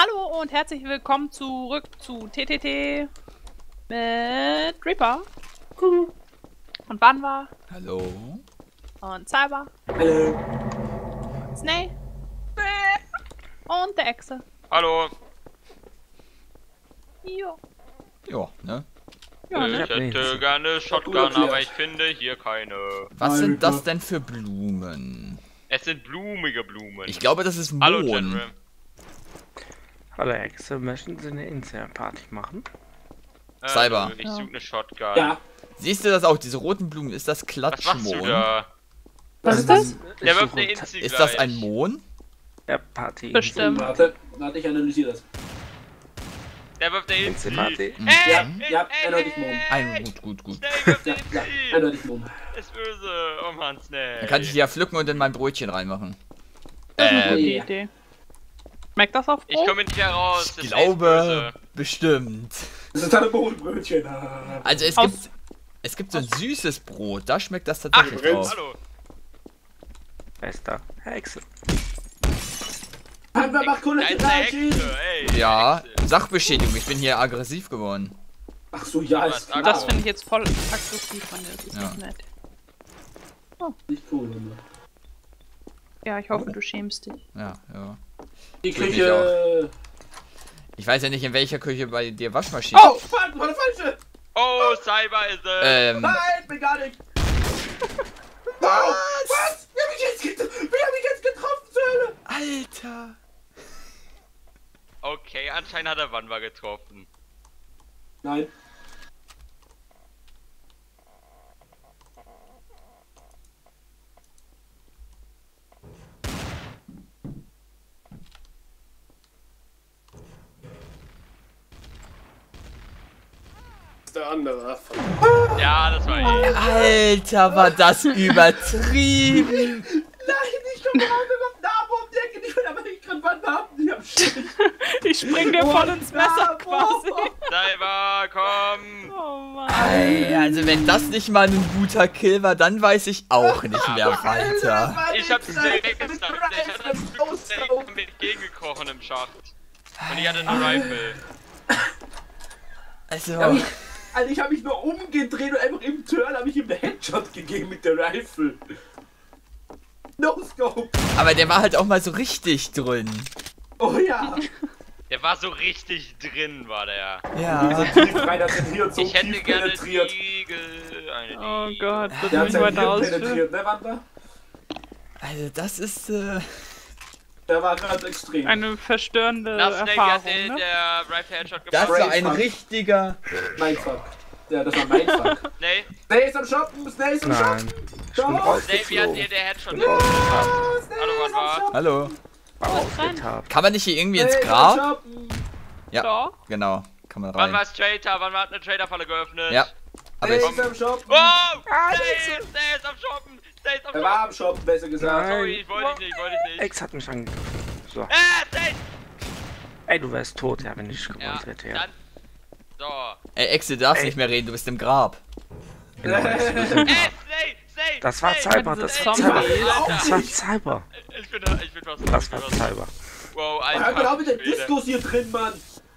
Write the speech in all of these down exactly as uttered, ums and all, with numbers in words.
Hallo und herzlich willkommen zurück zu T T T mit Reaper. Cool. Und Banwa. Hallo. Und Cyber. Hallo. Snake. Und der Echse. Hallo. Jo. Ja, ne? Ja, Ich ne? hätte gerne Shotgun, aber ich finde hier keine. Was sind das denn für Blumen? Es sind blumige Blumen. Ich glaube, das ist Mohn. Hallo, General. Hallo Hexe, möchten Sie eine Insel-Party machen? Äh, Cyber. Ich suche eine Shotgun. Ja. Siehst du das auch, diese roten Blumen? Ist das Was machst du Klatschmohn? da? Was ist das? Der wirft eine Insel Ist gleich. das ein Mohn? Ja, Party. Bestimmt. Warte, warte, ich analysiere das. Der wirft eine Insel. Insel-Party? Mhm. Ey, Ja, ey, ja, ey, eindeutig ey, Mohn. Ein, gut, gut, gut. Snake wirft Ja, eine ja, Insel. eindeutig Mohn. Ist böse. Oh Mann, Snake. Dann kann ich die ja pflücken und in mein Brötchen reinmachen. Das ist eine Ähm, gute ja. Idee. Schmeckt das auf Ich Brot? komme nicht heraus. ich das glaube, ist bestimmt. Das ist eine Mohnbrötchen. Also es Aus- gibt, es gibt so ein süßes Brot, da schmeckt das Ach, tatsächlich brennt's. drauf. hallo. Bester Hexe. Panda macht Da ist eine Kollateralschäden. Hexe, ey. Ja, Hexe. Sachbeschädigung, ich bin hier aggressiv geworden. Ach so, ja, ist klar. Das finde ich jetzt voll aggressiv von dir. Das ist Ja. nicht nett. nicht cool, Junge. Ja, ich hoffe, du schämst dich. Ja, ja. Die Tut mich Küche. Ich weiß ja nicht, in welcher Küche bei dir Waschmaschine. Oh, fuck, war der falsche. Oh, Cyber ist es. Ähm, Nein, bin gar nicht. Wow, was? Wer hat mich jetzt getroffen? Wer hat mich jetzt getroffen, Söhne? Alter. Okay, anscheinend hat er Wanwa getroffen. Nein. Der andere. Ja, das war ich. Alter, war das übertrieben. Nein, ich komme gerade mit dem Namen um die Ecke. Ich will aber nicht gerade Wand haben. Ich hab Schild. Ich spring dir voll ins Messer quasi. Cyber, komm. Oh Mann. Ey, also wenn das nicht mal ein guter Kill war, dann weiß ich auch nicht mehr weiter. Ich hab Snake gesniped. Ich hatte das Glück, dass Snake mir entgegengekrochen im Schacht. Und ich hatte eine Rifle. Also, Ja, ich, also ich habe mich nur umgedreht und einfach im Turn habe ich ihm einen Headshot gegeben mit der Rifle. No Scope. aber der war halt auch mal so richtig drin. Oh ja. Der war so richtig drin, war der. Ja. Tief rein, hat den Hirn so Ich hätte tief gerne penetriert. Diegel. Eine Oh Diegel. Gott, das Der hat muss ich sein weiter Hirn ausführen. penetriert, ne, Wanda? Also das ist, äh... Der war gerade extrem. Eine verstörende Na, Snake Erfahrung, hat den, ne? der Rifle Headshot Das gemacht. war ein Brainfuck. richtiger... Mindfuck. Ja, das war Mindfuck. Nee, Snake ist am Shoppen, Snake ist am Nein. Shoppen. Ich bin Doch. Snake, wie hat rausgeflogen. dir der Headshot Ja. gemacht? Oh, Snake Hallo, ist am Wanda. Shoppen. Hallo. Rausgetan. Kann man nicht hier irgendwie ins Snake ist am Grab? Shoppen. Ja, Doch. genau. Kann man Wann war rein. es Trader? Wann hat eine Trader-Falle geöffnet? Ja. Aber Snake ich... ist am Shoppen. Oh! Snake, Snake ist am Shoppen! Snake ist am Er war Shoppen! am Shoppen, besser gesagt. Nein. Sorry, ich wollte ich nicht, wollte ich nicht. Hexe hat mich angegriffen. So. Äh, Snake! Ey, du wärst tot, ja, wenn ich Ja, gewollt hätte, ja. dann... So. Ey, Ex, du darfst Ey. nicht mehr reden, du bist im Grab. Genau, Hexe, du bist Äh, im Snake! Grab. Snake! Das war Snake. Cyber, das war Zombie. Cyber. Das war Alter, Cyber. ich bin, ich bin was... Das ich war bin was- Cyber. Wow, Hör mal Alter. auf mit den Schwede. Diskus hier drin, Mann.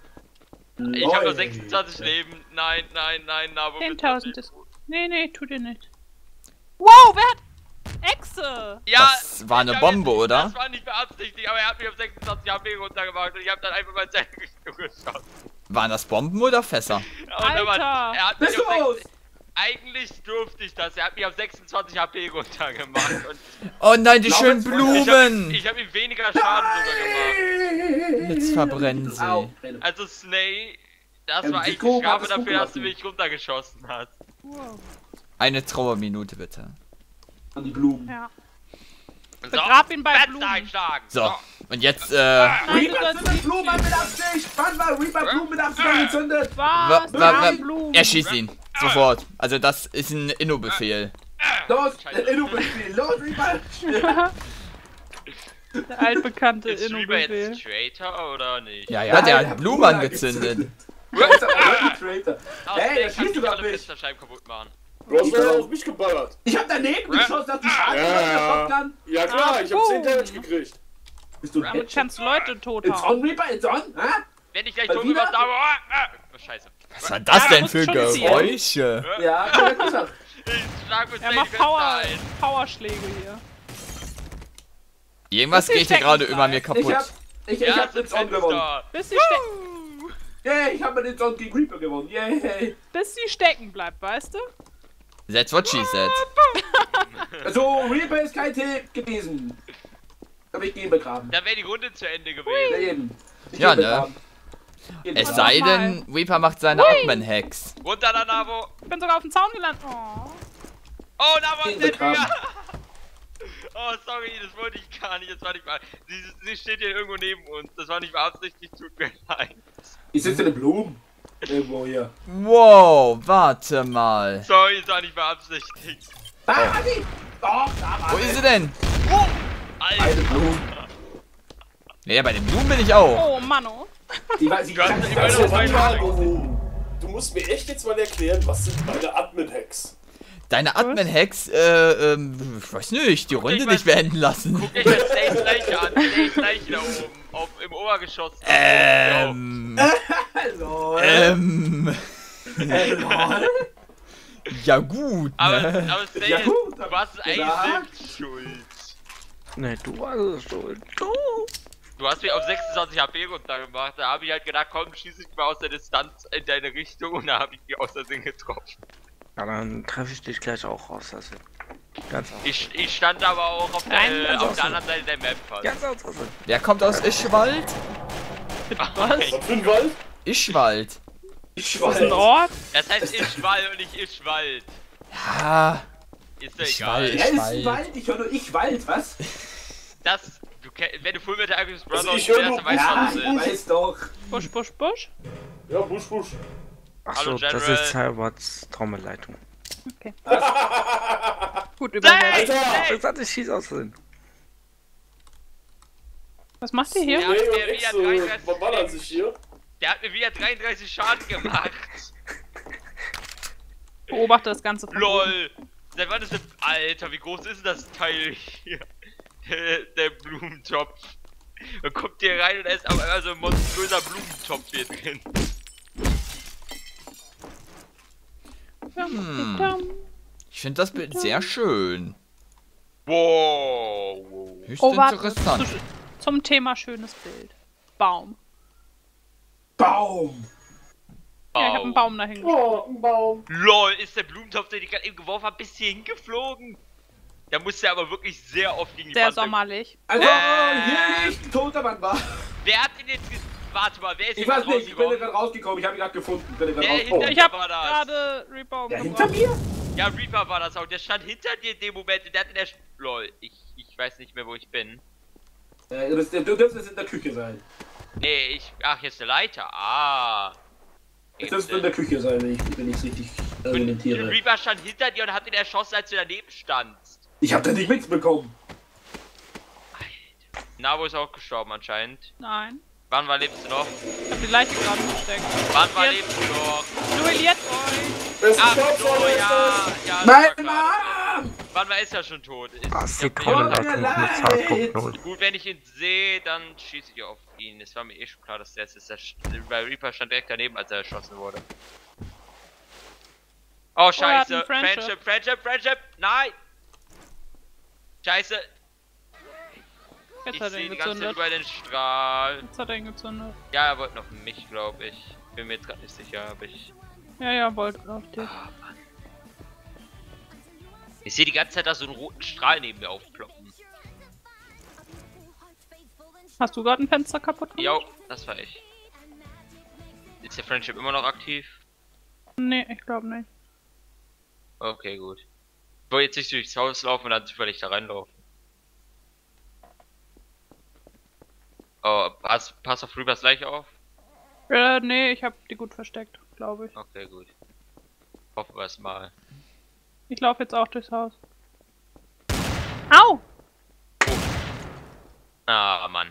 Ich habe nur Leute. sechsundzwanzig Leben. Nein, nein, nein, na, wo zehntausend ist... Nee, nee, tu dir nicht. Wow, wer hat... Echse! Ja, Das war eine ich hab Bombe, jetzt, oder? Das war nicht beabsichtigt, aber er hat mich auf sechsundzwanzig H P runtergemacht und ich habe dann einfach mal seine Richtung geschossen. Waren das Bomben oder Fässer? Und er, war, Alter! er hat mich Bist auf du aus? sechs, eigentlich durfte ich das, er hat mich auf sechsundzwanzig H P runtergemacht und Oh nein, die Glaub schönen jetzt mal, ich habe Blumen! ich hab ihm weniger Schaden sogar gemacht. Jetzt verbrennen sie. Au. Also Snake, das Ja, war die echt Kuh Strafe hat es gut dafür, dass du gemacht. mich runtergeschossen hast. Wow. Eine Trauerminute bitte. An die Blumen. Ja. So, Begrab ihn bei Fetz Blumen. einschlagen. So, und jetzt, äh... Nein, du Reaper sollst zündet nicht Blumen an mit Absicht! Wann war Reaper Blumen mit Absicht angezündet? Wa, Was? wa, wa, Nein, Blumen. erschieß ihn. Sofort. Also das ist ein Inno-Befehl. Los, Scheiße. Inno-Befehl! Los, Reaper! Der altbekannte Ist Reaper Inno-Befehl. jetzt Traitor oder nicht? Ja, ja, der hat Blumen angezündet. Der ist aber ein Traitor. Ah, Hey, Snake der kann schießt nicht über alle mich! Fensterscheiben kaputt machen. Du hast ja auf mich geballert. Ich hab daneben geschossen, dass die Schaden Ja, gemacht, der ja. Shotgun. Ja klar, ich hab boom. zehn Damage gekriegt. Bist du ein Damit Headshot? kannst du Leute It's tothauen. on, Reaper, it's on, hä? Wenn ich gleich Mal tot bin, wieder? was da. Oh, ah, oh, scheiße. Was war das Ja, denn musst für schon ziehen. Geräusche? Ja, ich hab gesagt. Ich schlag mit Er dem macht Fenster Power, ein. Powerschläge hier. Irgendwas Das ist geht hier stecken gerade über mir bleiben. Ich hab, kaputt. ich, Ja, ich hab das It's on gewonnen. Fenster. Bis sie, ste Yay, ich hab mit It's on gegen Reaper gewonnen. Yay. bis sie stecken bleibt, weißt du? That's what she said. Also, Reaper ist kein Tipp gewesen. Hab ich gehen begraben. Da wäre die Runde zu Ende Ja, gewesen. eben. Ich Ja, geh ne? begraben. Jeden Es Fall. sei Nochmal. denn, Reaper macht seine Admin-Hacks. Runter, Navo. Ich bin sogar auf den Zaun gelandet. Oh. Oh, Navo ist Geh nicht mehr. begraben. Oh, sorry, das wollte ich gar nicht. Das war nicht mal. Sie, sie steht hier irgendwo neben uns. Das war nicht beabsichtigt. Tut mir leid. Ich sitze in den Blumen. Irgendwo hier. Wow, warte mal. Sorry, das war nicht beabsichtigt. Ah, oh. die! Doch, da war Wo ist sie denn? Eine Alter. Blume. Ja, bei den Blumen bin ich auch. Oh, Manno. Die war, sie Gott, kann ich nicht meine, so das war weit ja- machen. Du musst mir echt jetzt mal erklären, was sind meine Admin-Hacks? Deine Admin-Hacks, äh, ähm, ich weiß nicht, die Runde ich nicht mal- beenden lassen. Guck euch das Stays Leiche an. Stays Leiche da oben. Auf, Im Obergeschoss. Ähm, Hallo. ähm, Hallo. ja gut, Aber, ne? aber Stays, Ja, gut, du warst eigentlich gesagt. selbst schuld. Ne, du warst es schuld. Du. Du hast mich auf sechsundzwanzig H P runtergemacht. Da habe ich halt gedacht, komm, schieß ich mal aus der Distanz in deine Richtung und da habe ich dich aus Versehen getroffen. Ja, dann treffe ich dich gleich auch raus. Also. Ganz aus. Ich, ich stand aber auch auf, Nein, der, äh, ganz auf außen. der anderen Seite der Map fast. Ganz aus. Also. Wer kommt aus Ischwald? Was? Was für ein Wald? Ischwald. Ich Das ist ein weiß. Ort. Das heißt Ischwald und nicht Ischwald. Ja, Ist ja Ischwald. egal. Ja, ist Wald. ein Wald. Ich höre nur ich Wald, was? Das, du, kenn- wenn du Full Metal Alchemist Also Brother ich höre hast, nur- dann weißt du, Ja, was ich das ist. weiß doch. Busch, Busch, Busch. Ja, Busch, Busch. Achso, Hallo, das General. ist Cyberbots Traumeleitung. Okay. Gut übersetzt. Hey, Alter! hey, Ich sagte, ich schieß aus Versehen. Was macht ihr hier? Ja. Nee, der und wieder Exo dreiunddreißig verballern sich hier. der hat mir wieder dreiunddreißig Schaden gemacht. Beobachte das Ganze von oben. LOL. Seit wann ist das? Alter, wie groß ist denn das Teil hier? Der, der Blumentopf. Man kommt hier rein und da ist auf einmal so ein monströser Blumentopf hier drin. Hm. Ich finde das Bild sehr schön. Wow. wow. Höchst Oh, warte. interessant. Zu, zum Thema schönes Bild. Baum. Baum. Ja, ich habe einen Baum dahin gestellt. Oh, ein Baum. LOL, ist der Blumentopf, den ich gerade eben geworfen habe, bis hier hingeflogen? Da muss der aber wirklich sehr oft gegen die Sehr Wand- sommerlich. Also, Äh. hier nicht ein toter Mann war. Wer hat den jetzt... ge- Warte mal, wer ist Ich hier weiß gerade nicht, ich bin rausgekommen? gerade rausgekommen. Ich habe ihn gerade gefunden. Ich bin gerade Wer rausgekommen. hinter Ich habe war das? gerade Reaper Ja, umgebracht. hinter mir? Ja, Reaper war das auch. Der stand hinter dir in dem Moment und der hat in der... Sch LOL, ich, ich weiß nicht mehr, wo ich bin. Äh, das, du dürftest jetzt in der Küche sein. Nee, ich... Ach, jetzt der Leiter. Ah. Jetzt dürftest du in der Küche sein, wenn ich, wenn ich richtig argumentiere. Reaper stand hinter dir und hat ihn erschossen, als du daneben standst. Ich habe da nicht mitbekommen. Navo ist auch gestorben anscheinend. Nein. Wann war lebst du noch? Ich habe die Leiche gerade versteckt. Wann war Jetzt. lebst du noch? Duelliert euch. Besten Ach Staubsauger so, ist ja. das. Ja, das war Mein klar. Mann! Wann war ist er schon tot? Ist, Was, ich hab Tut mir Sekundenleitung mit leid. zwei Punkt null. Gut, wenn ich ihn sehe, dann schieße ich auf ihn. Es war mir eh schon klar, dass der es ist. Der st- Weil Reaper stand direkt daneben, als er erschossen wurde. Oh, er hat scheiße. einen Friendship. Friendship, Friendship, Friendship. Nein! Scheiße. Jetzt Ich hat er sehe ihn die ganze Zeit gezündet. über den Strahl. Jetzt hat er ihn gezündet. Ja, er wollte noch mich, glaube ich. Bin mir jetzt gerade nicht sicher, aber ich... Ja, ja, wollte auf dich. Ich sehe die ganze Zeit da so einen roten Strahl neben mir aufploppen. Hast du gerade ein Fenster kaputt gemacht? Jo, das war ich. Ist der Friendship immer noch aktiv? Nee, ich glaube nicht. Okay, gut. Ich wollte jetzt nicht durchs Haus laufen und dann zufällig da reinlaufen. Oh, pass, pass auf Reapers Leiche auf? Äh, nee, ich habe die gut versteckt, glaube ich. Okay, gut. Hoffen wir es mal. Ich laufe jetzt auch durchs Haus. Au! Ah, Mann.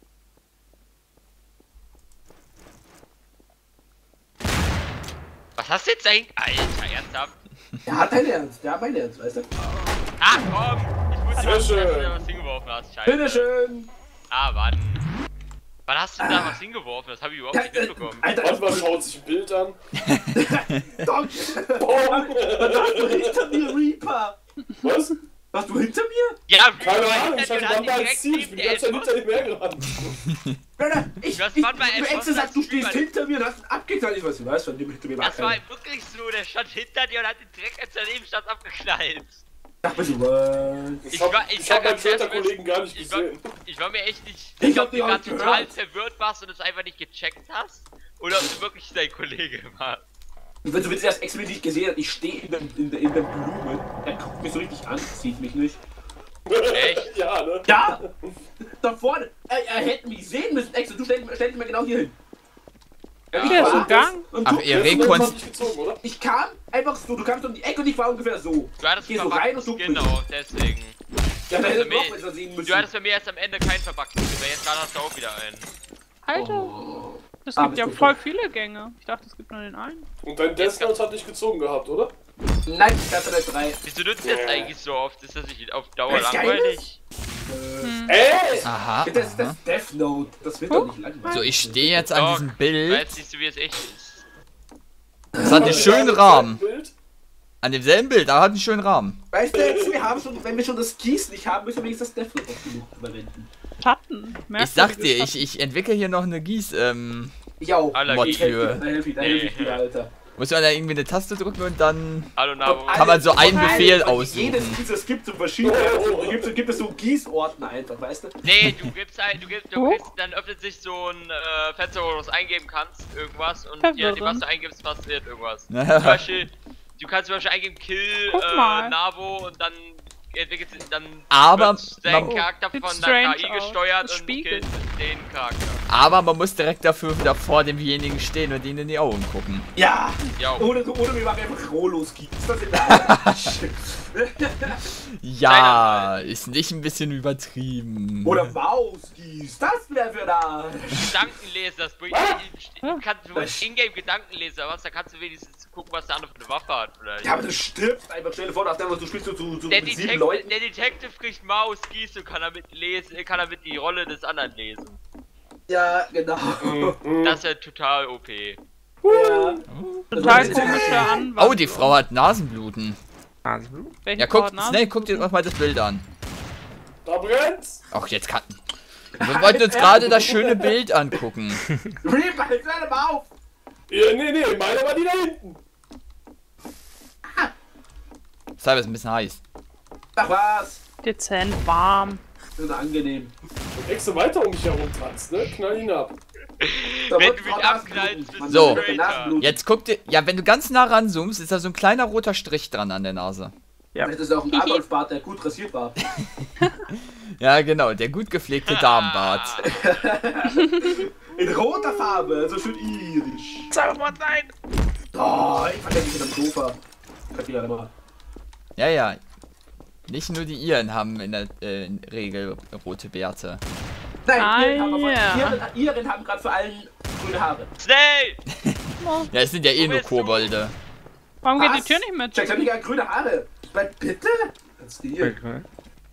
Was hast du jetzt eigentlich? Alter, ernsthaft? Der hat deinen Ernst, der hat meinen Ernst, weißt du? Ah, komm! Ich wusste Sehr nicht, dass du schön. da was hingeworfen hast. Scheiße. Bitteschön! Ah, wann? Wann hast du da was hingeworfen? Das habe ich überhaupt Ja, nicht äh, mitbekommen. Alter, Manchmal schaut sich ein Bild an. Doch! Was hast du hinter mir, Reaper? Was? Warst du hinter mir? Ja, Keine Reaper, Ahnung, ich hinter dir, hatte hat Mama direkt als Ziel. Ich neben bin die ganze Zeit der hinter dem hergerannt. Alter, ich, Du hast ich, manchmal du etwas extra sagst, du das stehst Reaper- hinter mir und hast ihn abgeknallt. Ich weiß, du weißt, von dem hinter mir war Das war keiner. wirklich so, der stand hinter dir und hat den direkt als daneben stand abgeknallt. Sag mal so, was? Ich Ich hab, war- ich ich war hab meinen ganz ehrlich, Twitter-Kollegen gar nicht Ich war, gesehen. ich war mir echt nicht Ich sicher, hab ob du die auch gerade nicht total gehört. verwirrt warst und es einfach nicht gecheckt hast. Oder ob du wirklich dein Kollege warst. Du willst, du willst erst explizit nicht gesehen, ich stehe in den, in, den, in den Blumen. Er guckt mich so richtig an, sieht mich nicht. Echt? Ja, ne? Ja! Da vorne! Er, er hätte mich sehen müssen, extra. Du stell, stell dich mal genau hier hin. Ja. Ich Der ist war im Gang. und Ach, du- ihr Du hast rekonst... nicht gezogen, oder? Ich kam einfach so, du kamst um die Ecke und ich war ungefähr so. Du hattest Geh einen so rein und verbackten du- Skin auch, deswegen. Ja, da hätte Also ich noch mir- besser sehen müssen. Du hattest bei mir erst am Ende keinen verbackten Skin, weil jetzt gerade hast du auch wieder einen. Alter, Oh. es Ah, gibt ja bist du voll tot. viele Gänge. Ich dachte, es gibt nur den einen. Und dein Death Note hat dich gezogen gehabt, oder? Nein, ich hatte gleich drei. Wieso nutzt du jetzt eigentlich so oft? Ist das nicht auf Dauer Weil's geil langweilig? Ey! Aha, Das ist aha. das Death Note. Das wird doch nicht langweilig. So, ich stehe jetzt an Doch, diesem Bild. Weißt siehst du, wie es echt ist? Das hat einen schönen Rahmen. Bild? An demselben Bild, aber hat einen schönen Rahmen. Weißt du, jetzt, wir haben schon, wenn wir schon das Kies nicht haben, müssen wir wenigstens das Death Note oft genug verwenden. Schatten. Ich sag dir, ich, ich entwickle hier noch eine Gieß, ähm, Ich auch. Allergie. Ich helfe dir, da helfe ich, da helfe ich dir, Alter. muss man da irgendwie eine Taste drücken und dann... Hallo Navo. Kann man so einen Nein, Befehl weil aussuchen. Jedes Kies, es gibt so verschiedene, Oh. da gibt, es- gibt es so Gießorten einfach, weißt du? Nee, du gibst ein, du gibst, du Oh. kriegst, dann öffnet sich so ein äh, Fenster, wo du was eingeben kannst, irgendwas, und je nachdem, was du eingibst, passiert irgendwas. Zum Beispiel, du kannst zum Beispiel eingeben Kill, Guck äh, mal. Navo und dann entwickelt sich, dann Aber wird dein man- Charakter Sieht von strange der K I aus. gesteuert Das und spiegelt. killt den Charakter. Aber man muss direkt dafür wieder vor demjenigen stehen und ihn in die Augen gucken. Ja! Ja, Oder, oder wir machen einfach Rollos Kies. Das ist der Arsch. Ja, ist nicht ein bisschen übertrieben. Oder Maus-Kies. Das wäre für da. Gedankenleser, das bringt Ah. kannst du Das- Ingame Gedankenleser, was, da kannst du wenigstens gucken, was der andere für eine Waffe hat, vielleicht. Ja, aber du stirbst einfach. Stell dir vor, nachdem du spielst so zu, zu Der, mit sieben Detect Leuten. der Detective kriegt Maus, gießt und kann damit lesen, kann damit die Rolle des anderen lesen. Ja, genau. Das ist ja total O P. Ja. Total Das- komische Anwandlung. Oh, die Frau hat Nasenbluten. Nasenblut? Welche Ja, guck, Koordinaten? schnell, guck dir doch mal das Bild an. Da brennt's! Ach, jetzt kann... Wir wollten uns gerade das schöne Bild angucken. Reaper, jetzt hör mal auf! Ja, nee, nee, meine war die da hinten. Cyber ist ein bisschen heiß. Ach was! Dezent warm. Das ist angenehm. Und extra weiter um mich herum tanzt, ne? Knall ihn ab. Da Wenn wird du mich Frau abknallst, Nasenbluten. bist Man du sagt, Traitor. Nasenbluten. Jetzt guck dir... Ja, wenn du ganz nah ranzoomst, ist da so ein kleiner roter Strich dran an der Nase. Ja. Das ist auch ein Adolf-Bart, der gut rasiert war. Ja, genau, der gut gepflegte Damenbart. In roter Farbe, so schön irisch. Zauberwort, nein! Oh, ich fand mich mit dem Sofa. Könnt ihr ja mal. Ja, ja. Nicht nur die Iren haben in der äh, in Regel rote Bärte. Nein, Ah, Iren haben, aber- ja. Iren, Iren haben gerade vor allem grüne Haare. Snake! Ja, es sind ja eh Wo nur bist du? Kobolde. Warum geht die Was? Tür nicht mit? Jack, ich hab nicht gar grüne Haare. Bleib bitte. Das ist die hier. Okay.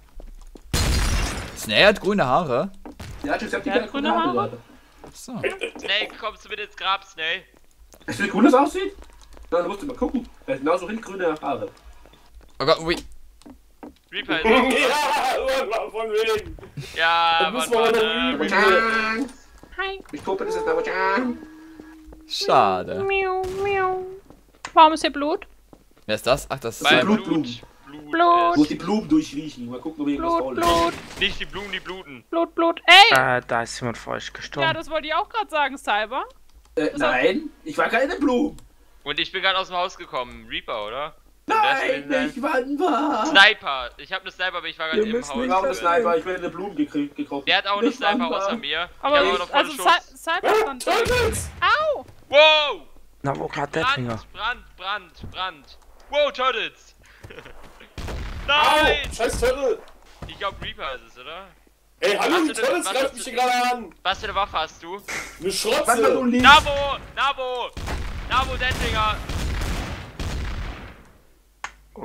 Snare hat grüne Haare. Ja, Jack, ich hab die Der gar hat grüne grüne Haare. Haare? Leute. So. Snake, kommst du mit ins Grab, Snake? Weißt du, wie cool das aussieht? Na, du musst mal gucken. Er hat genauso hin grüne Haare. Oh Gott, ui. Reaper ist Ja, von wegen. Ja, Dann müssen Mann, wir Mann, mal äh, Tschang. Hi. Ich gucke, das ist aber Tschang. Schade. Miau, miau. Warum ist hier Blut? Wer ist das? Ach, das ist Weil Bei Cyber. Blut, Blutblumen. Blut, Blut. Muss die Blumen durchriechen. Mal gucken, ob irgendwas Blut, faul Blut, ist. Nicht die Blumen, die bluten. Blut, Blut. Ey! Äh, da ist jemand vor euch gestorben. Ja, das wollte ich auch gerade sagen, Cyber. Äh, nein, ich war keine Blumen. Und ich bin gerade aus dem Haus gekommen. Reaper, oder? Nein, Deswegen- nicht wann war. Sniper. Ich habe eine Sniper, aber ich war gerade Wir im müssen Haus. Ich nicht- brauche eine Sniper, ich will eine Blumen gekriegt, gekrochen. Der hat auch eine Nicht wann Sniper war. außer mir. Aber ich ich, habe noch also vollen Cy Schuss. Cyber stand da. Turtles! Au! Wow! Na, wo gerade der Finger? Brand, Brand, Brand, Brand. Wow, Turtles! Au! Nein! Scheiß Turtle! Ich glaube Reaper ist es, oder? Ey, hallo, Was die du denn- Turtles was greift du- mich hier gerade an! Was für eine Waffe hast du? Eine Was war so Schrotze! lieb? Nabo! Nabo! Nabo Deadlinger!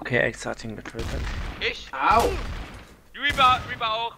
Okay, Ex hat ihn getötet. Ich? Au! Reaper, Reaper auch.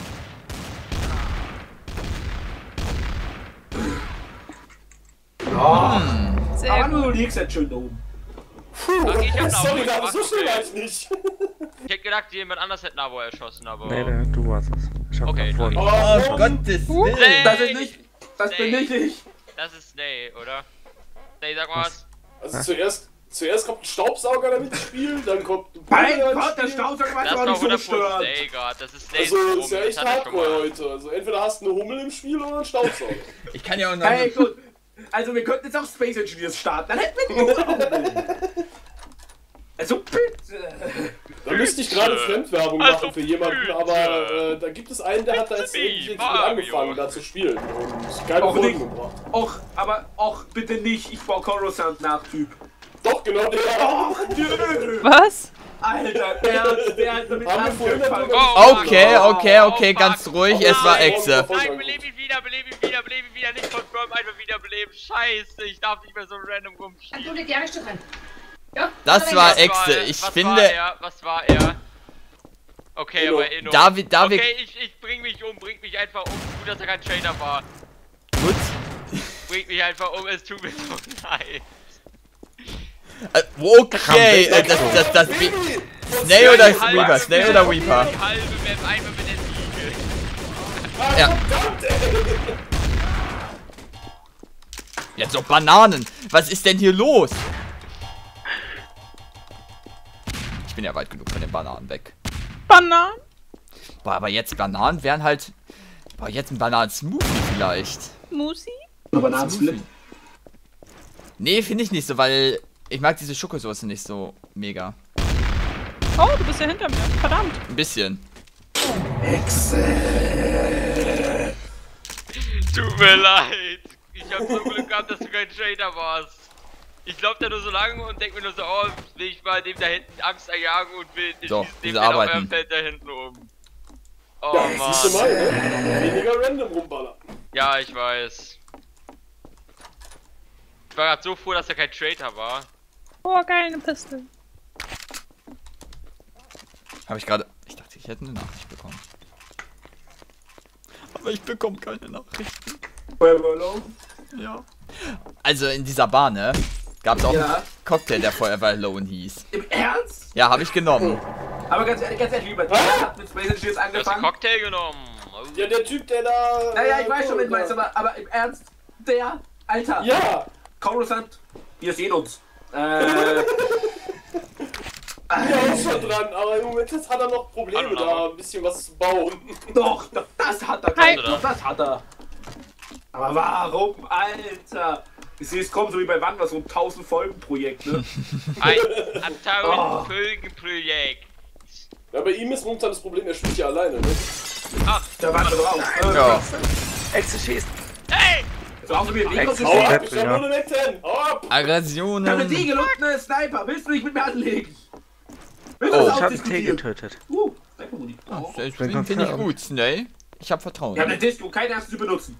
Oh, Sehr aber gut. du liegst jetzt schön da oben. Ach, ich hab Sorry, Nabo aber so gemacht, schnell war okay. ich nicht. Ich hätte gedacht, jemand anders hätte Nabo erschossen, aber... Nee, nee, du warst es. Ich hab Okay, davor Oh, Oh, Mann. Gottes Willen. Nee. Das ist nicht. Das bin nicht ich. Das ist Snay, oder? Snay, sag mal was. Also zuerst, zuerst kommt ein Staubsauger damit ins Spiel, dann kommt ein Mein Pulver ins Gott, der Spiel. Staubsauger war Das doch war nicht so hundert Prozent störend. Snay gerade. Das ist Snay. Also, ist ja echt hardcore heute. Also, entweder hast du eine Hummel im Spiel oder einen Staubsauger. Ich kann ja auch noch. Hey, gut. Also, wir könnten jetzt auch Space Engineers starten. Dann hätten wir die auch. Also, bitte. Da müsste ich gerade Fremdwerbung Also, machen für jemanden, bitte. aber äh, da gibt es einen, der hat da jetzt Bitte, irgendwie mit Mario. angefangen, da zu spielen. Und keine Auch Folgen nicht. gebracht. Och, aber, och, bitte nicht. Ich baue Coruscant nach, Typ. Doch, genau der. Och, nö. Was? Alter, der, der hat damit Haben wir vorhin angefangen. darüber Okay, okay, okay, Oh, ganz fuck. ruhig. Oh, Es war nein. Exe. Nein, belebe ihn wieder, belebe ihn wieder, belebe ihn wieder. Nicht confirm, einfach wieder beleben. Scheiße, ich darf nicht mehr so random rumschießen. Du leg die Angst rein. Ja? Das war Was Exe. er? Ich Was finde. War er? Was war er? Okay, Inno. aber Inno. David, David. Okay, ich, ich bring mich um, bring mich einfach um. Gut, dass er kein Trainer war. Gut. Bring mich einfach um, es tut mir so leid. Äh, Okay, äh, das, das, das, das, Snay oder Die halbe Reaper? Snay Map- oder Reaper? Die halbe Map einmal mit der Siegel. Ja. Jetzt noch Bananen. Was ist denn hier los? Ich bin ja weit genug von den Bananen weg. Bananen? Boah, aber jetzt Bananen wären halt. Boah, jetzt ein Bananen-Smoothie vielleicht. Musi? Aber Namensflip. Nee, finde ich nicht so, weil ich mag diese Schokosoße nicht so mega. Oh, du bist ja hinter mir. Verdammt. Ein bisschen. Tut mir leid. Ich hab so Glück gehabt, dass du kein Trader warst. Ich lauf da nur so lange und denk mir nur so, oh, will ich mal dem da hinten Angst erjagen und will ich So, schieß dem diese den auf Arbeiten. eurem Feld da hinten um. Oh Ja, siehst du Mann. mal, ne? Weniger random rumballern. Ja, ich weiß. Ich war grad so froh, dass er kein Traitor war. Oh, geile Pistole. Habe ich gerade. Ich dachte, ich hätte eine Nachricht bekommen. Aber ich bekomme keine Nachrichten. Ja. Also in dieser Bar, ne? Gab es auch Ja. einen Cocktail, der Forever Alone hieß. Im Ernst? Ja, habe ich genommen. Aber ganz ehrlich, ganz ehrlich, lieber, der hat mit Space Engineers Du hast einen angefangen. Cocktail genommen. Oh. Ja, der Typ, der da. Naja, ich weiß schon, äh, wen du meinst, aber, aber im Ernst, der, Alter, Ja! Coruscant, wir sehen uns. Äh, Ja, ist schon dran, aber im Moment jetzt hat er noch Probleme Hallo, da, Laura. ein bisschen was zu bauen. doch, doch, das hat er, Hi. doch, das hat er. Aber warum, Alter? Ich sehe, es kommt so wie bei Wanda, so ein tausend Folgen Projekt, ne? Ein Oh. tausend Folgenprojekt. Ja, bei ihm ist momentan das Problem, er spielt ja alleine, ne? Ach, Da waren wir drauf. Äh, Ja. Exe schießt. hey! So auch so wie ein Lego Ex- Hau gesehen. ab, ich hab nur eine Net hin! Hau ab! Ich habe eine Aggressionen. Diegel und eine Sniper. Willst du nicht mit mir anlegen? Willst Oh, du Ich das hab einen T ausdiskutieren? getötet. Uh, Sniper-Muni. Oh. Das bin finde ich confirmed. gut, Snay. Ich hab Vertrauen. Wir haben eine Disco, keine Angst zu benutzen.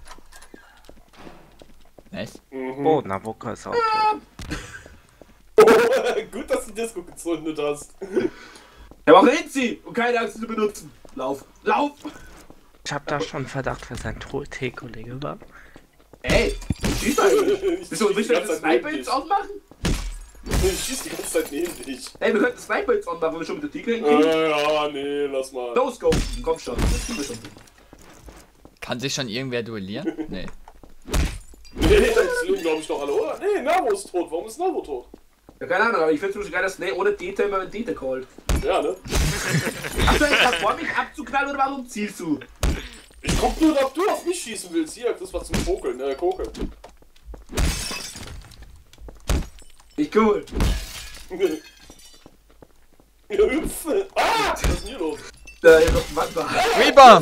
Nice. Mhm. Oh, Nabucco ist auch tot. Gut, dass du Disco gezündet hast. Wir haben auch Rinzi und keine Angst zu benutzen. Lauf, lauf! Ich hab da schon Verdacht, wer sein T-Kollege war. Ey, du schießt eigentlich. Ich Bist du schieß nicht, die wenn wir ganze Zeit neben Sniper-Hits dich. ausmachen? Ich schieß die ganze Zeit neben dich. Ey, wir könnten Sniper-Hits anmachen, wenn wir schon mit der Diegel hinkriegen. Äh, ja, nee, lass mal. Los, go! Komm schon, das tun wir schon. Kann sich schon irgendwer duellieren? Nee. Nee, das lügen glaube ich doch alle, oder? Nee, Navo ist tot. Warum ist Navo tot? Ja, keine Ahnung, aber ich finde es so geil, dass Snake ohne Dete immer mit Dete callt. Ja, ne? Hast du jetzt davor, mich abzuknallen oder warum zielst du? Ich guck nur, ob du auf mich schießen willst. Hier, das war zum Kokeln, äh, Kokeln. Nicht cool. Ja, hüpfe. Ah! Was ist denn hier los? Da ist noch ein Wandbar. Reaper!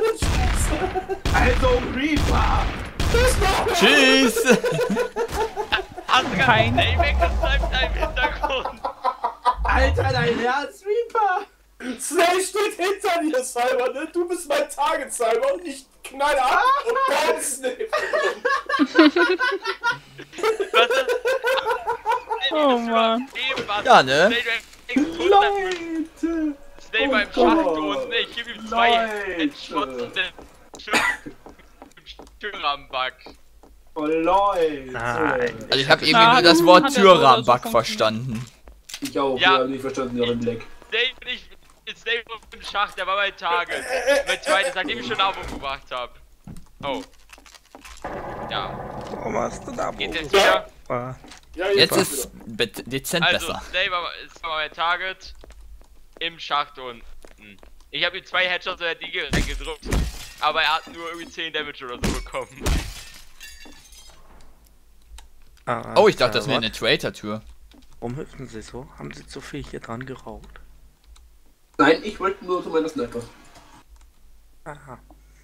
Also, Reaper! Tschüss! Hast du Kein- Ey, weggesniped da im Hintergrund. Alter, dein Herz, Reaper! Snake steht hinter dir, Cyber, ne? Du bist mein Target, Cyber, und ich knall ab und baum Snake. Was ist? Oh Mann. Eben was. Ja, ne? Ey, du hättest Leute! Snake Oh war im Schacht Gott. unten, ich gebe ihm zwei Leute. Headshots und den Türrahmenbug. Oh Leute! Nein. Also ich habe irgendwie Ja, nur hat- das Wort hat ja so oder so Türrahmenbug funktioniert. verstanden. Ich auch, Ja. ja, hab nicht verstanden, Ihren Blick. Snake bin ich. Snake war im Schacht, der war mein Target. Mein zweites, nachdem ich schon Abo gemacht habe. Oh. Ja. Warum hast du da Geht jetzt Bogen? wieder? Ah, Ja, Jetzt passt ist be- dezent Also, besser. Snake war, ist war mein Target. Im Schacht unten. Ich habe ihm zwei Headshots in der Diege reingedrückt. Aber er hat nur irgendwie zehn Damage oder so bekommen. ah, Oh, ich dachte, das wäre Cyber, eine Traitor-Tür. Warum hüpfen sie so? Haben sie zu viel hier dran geraucht? Nein, ich wollte nur zu meiner Sniper. Aha.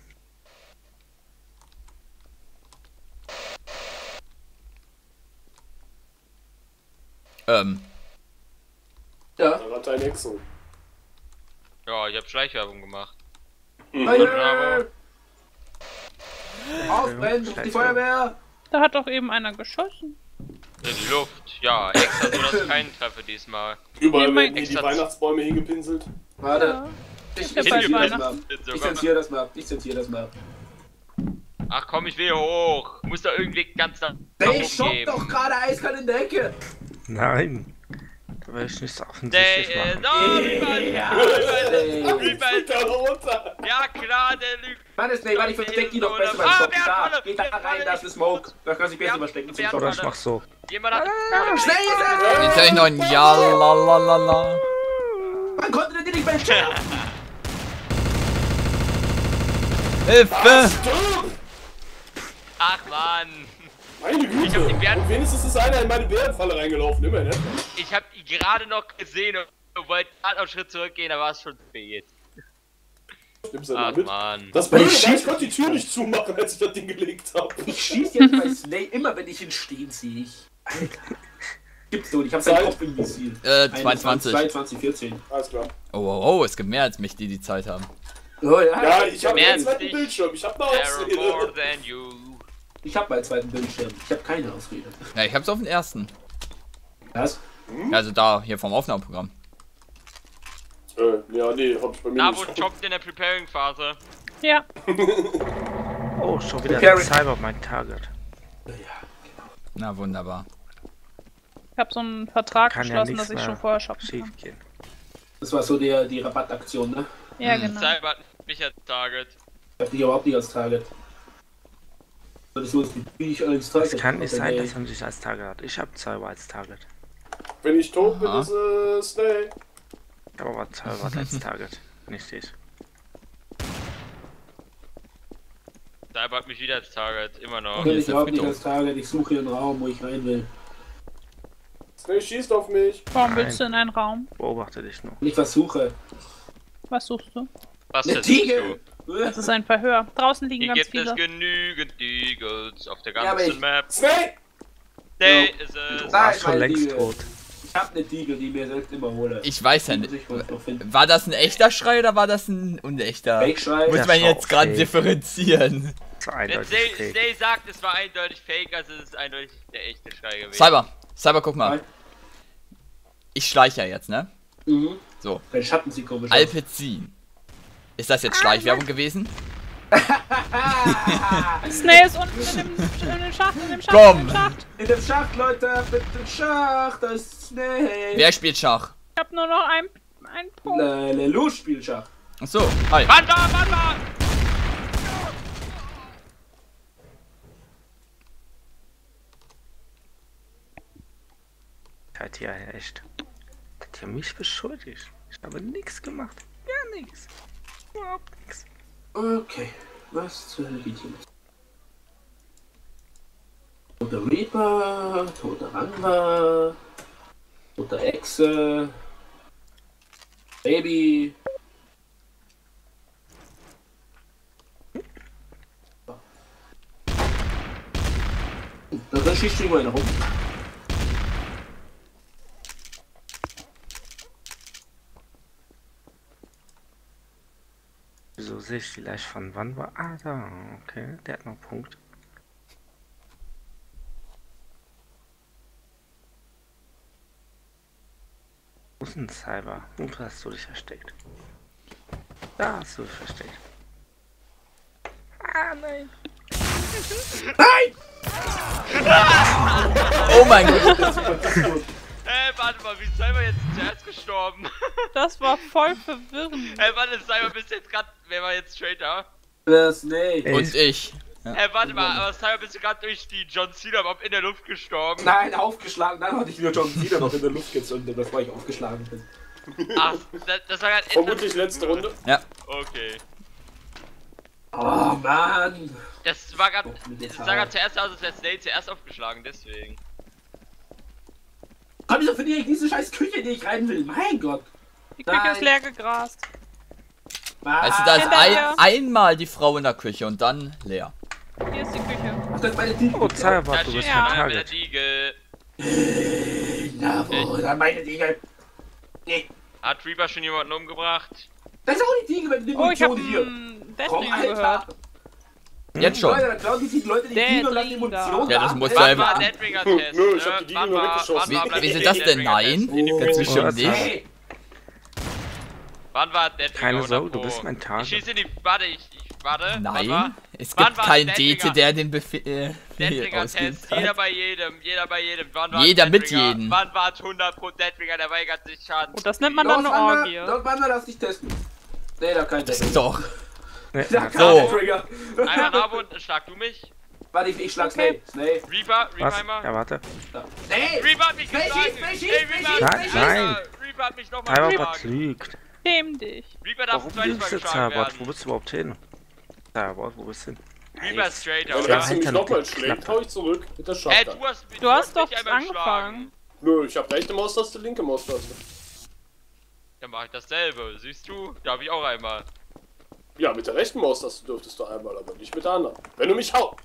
Ähm, Ja. Da hat ein Exo. Ja, ich habe Schleichwerbung gemacht. Feuer! Aufbrennen, ruf die Feuerwehr! Da hat doch eben einer geschossen. In die Luft. Ja, extra so, dass ich keinen treffe diesmal. Überall Nee, mein werden hier die Extra- Weihnachtsbäume hingepinselt. Warte. Ja. Ich, Ja, ich bald zensiere das mal. Weihnachten. Ich Sogar zensiere das mal. Ich zensiere das mal. Ach komm, ich will hier hoch. Muss da irgendwie ganz nach nach Hey, oben ich schock geben. doch gerade eiskalt in der Ecke! Nein. Da will ich nicht so Nee, offensichtlich äh, machen. no, Rebound, Ja, Rebound, ey. Rebound. Da runter! Ja klar, der lügt. Mann, ist nee, warte, ich versteck die doch besser beim Ah, Stoppen. wer hat Da, alle- geht da wer hat rein, alle- da ist eine Smoke. Da kann sich besser Wer- verstecken zum wer hat Oder Stoppen. ich mach so. Jemand hat. Schnell ist jetzt höre ich noch ein Ja, la, la, la, la. Man konnte den nicht mehr stellen! Hilfe! Stimmt! Ach man. Meine Güte! Ich hab die Bären- Und wenigstens ist einer in meine Bärenfalle reingelaufen, immer, ne? Ich hab ihn gerade noch gesehen und wollte gerade einen Schritt zurückgehen, da war es schon spät. Nimm's ja Ach mal mit. man. Das Blöde Ich war, ich schieß- konnte die Tür nicht zumachen, als ich das Ding gelegt habe. Ich schieß jetzt bei Slay, immer wenn ich ihn stehen sehe ich. Alter. Gibt's doch nicht, ich hab seinen Zeit? Kopf im Visier. Äh, zweiundzwanzig. zweiundzwanzig, vierzehn. Alles klar. Oh, oh, oh, es gibt mehr als mich, die die Zeit haben. Oh ja, Ja, ich habe Mehr einen zweiten als Bildschirm, ich habe eine There are more Ausrede. than you. ich hab meinen zweiten Bildschirm. Ich hab keine Ausrede. Ja, ich hab's auf den ersten. Was? Also da, hier vom Aufnahmeprogramm. Äh, ja, nee, hab ich bei mir Nabo nicht. jobbt in der Preparing-Phase. Ja. Oh, schon wieder Carry- Cyber mein Target. Na, wunderbar. Ich habe so einen Vertrag Kann ja geschlossen, nichts dass ich mehr schon vorher shoppen schief kann. gehen. Das war so der, die Rabattaktion, ne? Ja, Hm. genau. Cyber hat mich als Target. Ich hab dich überhaupt nicht als Target. Das ist so, wie ich als Target. Es kann nicht aber sein, nee. dass er mich als Target hat. Ich hab Cyber als Target. Wenn ich tot bin, Aha. ist es Snake. Aber war Cyber hat als Target. Nicht ich. Cyber hat mich wieder als Target, immer noch. Ich bin Hier ich ist der überhaupt nicht Friedhof. als Target. Ich suche hier einen Raum, wo ich rein will. Snake schießt auf mich. Warum Nein. willst du in einen Raum? Beobachte dich nur. Und ich versuche. Was suchst du? Was Eine versuchst Tiegel! du? Das ist ein Verhör. Draußen liegen Hier ganz gibt es viele. genügend Eagles auf der Ja, aber ganzen ich- Map. Snake! Day Ja. ist Du es. Nein, warst schon meine längst Diegel. tot. Ich hab eine Diegel, die mir selbst immer hole. Ich weiß ja Die muss nicht. ich wohl noch finden. War das ein echter Schrei oder war das ein unechter? Fake-Schrei. Muss Das man war jetzt gerade fake. differenzieren. Das war Wenn eindeutig Stay, fake. Stay sagt, es war eindeutig fake, also es ist eindeutig der echte Schrei gewesen. Cyber, Cyber, guck mal. Nein. Ich schleiche ja jetzt, ne? Mhm. So, Dein Schatten sieht komisch aus. Alpezin. Ist das jetzt Schleichwerbung gewesen? Snail ist unten in dem, in dem Schacht, in dem Schacht, Komm. in dem Schacht. In dem Schacht, Leute! Mit dem Schacht! Da ist Snake! Wer spielt Schach? Ich hab nur noch ein, ein Punkt. Le, Le Lou spielt Schach. Achso, hi. Panda, Panda! Hat ja echt. Hat ja mich beschuldigt. Ich habe nichts gemacht. Gar nichts. Überhaupt nichts. Okay, was zur Hölle geht hier los? Toter Reaper, toter Rangwa, toter Echse, Baby. Da schießt schon mal einer rum. Wieso sehe ich vielleicht von wann war? Ah, da. Okay, der hat noch einen Punkt. Wo ist ein Cyber? Wo hast du dich versteckt? Da hast du dich versteckt. Ah, nein. Oh mein Gott. Äh, warte mal, wie ist Cyber jetzt zuerst gestorben? Das war voll verwirrend. Äh, warte, Cyber, bist du jetzt grad, wer war jetzt Traitor? Der Snake. Und ich. Ja. Äh, warte mal, aber Cyber, bist du gerade durch die John Cena Bomb in der Luft gestorben? Nein, aufgeschlagen. Dann hatte ich wieder John Cena noch in der Luft gezündet, bevor ich aufgeschlagen bin. Ach, das, das war gerade Vermutlich letzte Runde. Ja. Okay. Oh Mann. Das war gerade, das sah gerade zuerst aus, als wäre Snake zuerst aufgeschlagen, deswegen. Komm, wieso finde ich diese scheiß Küche, in die ich rein will? Mein Gott. Die Küche Nein. ist leer gegrast. Also da ist Hinterher. ein, einmal die Frau in der Küche und dann leer. Hier ist die Küche. Ach, das ist meine Diegel. Oh, Cyber, Da du steht bist ja. mein einer mit der Target. Diegel. Na, wo ist meine Diegel? Nee. Hat Reaper schon jemanden umgebracht? Das ist auch die Diegel mit der Oh, ich hab Munition hier. einen Komm, Deathbringer Alter. gehört. Jetzt schon. Leute, da klauen die sich Leute die Der Diegel und lassen die Drinker. Munition Ja, da. das muss Ey, ja Wann einfach- war Deadbringer-Test? Nö, ich hab die Diegel Wann nur war- weggeschossen. wann war Wie, wie Black ist das denn? Deadbringer-Test? Nein? Ganz bestimmt nicht. Hey, Wann war Deadbringer Keine Sorge, hundert du Pro? bist mein Ich Target. schieße in die... Warte, ich... ich warte. Wann war- Nein, es wann gibt war keinen Deadbringer? Dete, der den Befehl äh, Deadbringer-Test, ausgeübt jeder hat. bei jedem, jeder bei jedem. Wann war Jeder mit Deadbringer? jedem. Wann war hundert Pro Deadbringer, der weigert sich Schaden? Und das nennt man dann Los, eine Wander, Orgie. Los, Wander, lass dich testen. Nee, da kein Das Trigger. ist doch. Nee, Da hat- kein So. Trigger. Einmal nach unten, schlag du mich. Warte, ich, ich schlag Okay. Snake. Snake. Reaper, Reaper Was? einmal. Ja, warte. Da. Nee! Reaper hat mich Snake, geschlagen. schieß, Snake, schieß, Ey, Reaper, Snake, schieß, schieß, Snake, Alter. Reaper hat mich nochmal Cyber geschlagen. verlügt. Schäm dich. Reaper darf ein Warum zweites Mal lügst du, geschlagen Cyber? Wo werden. bist du überhaupt hin? Cyber, wo bist du hin? Reaper ist straight, Wenn oder? er mich Alter, nochmal die schlägt, Klappe. hau ich zurück mit der Ey, Shotgun. du hast, Du hast doch mich einmal angefangen. geschlagen. Nö, ich hab rechte Maustaste, linke Maustaste. Dann mach ich dasselbe. Siehst du? Darf ich auch einmal. Ja, mit der rechten Maustaste dürftest du einmal, aber nicht mit der anderen. Wenn du mich hau.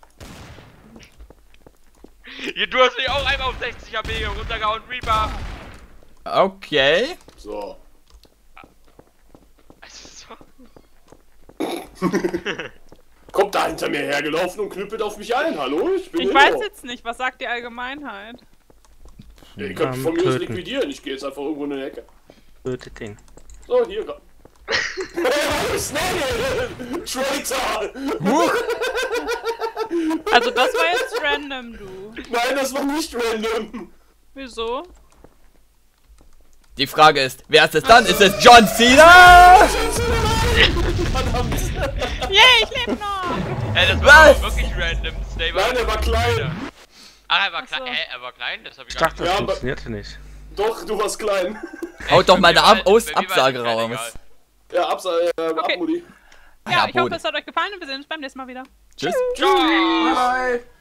Hier, du hast mich auch einmal auf sechzig H P runtergehauen, Reaper. Okay. So. Also so. Kommt da hinter mir hergelaufen und knüppelt auf mich ein. Hallo, ich bin Ich Hero. weiß jetzt nicht, was sagt die Allgemeinheit? Ja, ihr könnt Ähm, von mir aus töten. liquidieren. Ich gehe jetzt einfach irgendwo in die Ecke. Tötet den. So, hier. Snake! Traitor! Also das war jetzt random, du. Nein, das war nicht random. Wieso? Die Frage ist, wer ist es dann? Ist es John Cena? Yay, ich lebe noch! Ey, das war Was? aber wirklich random. Stay Nein, er war klein. Ach, er war Ach so. klein. Hä, er war klein? Das hab ich Ich gar dachte, nicht. das Ja, aber- funktionierte nicht. Doch, du warst klein. Haut doch Ey, meine bei mir Ab war- Aus bei mir war Absage das klein, raus. Ja, Absa äh, Okay. Abmudi. Ja, Ja, ich hoffe, Boden. es hat euch gefallen und wir sehen uns beim nächsten Mal wieder. Tschüss. Ciao. Bye.